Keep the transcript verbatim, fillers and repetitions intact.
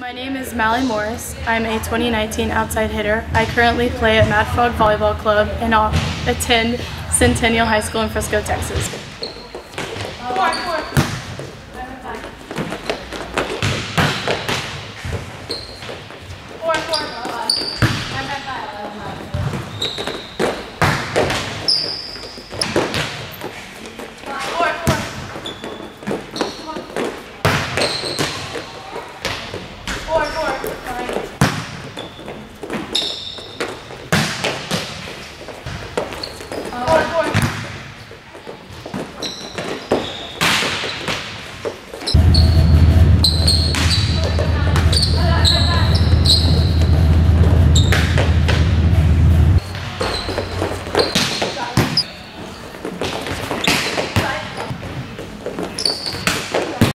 My name is Mallie Morris. I'm a twenty nineteen outside hitter. I currently play at Mad Frog Volleyball Club and I'll attend Centennial High School in Frisco, Texas.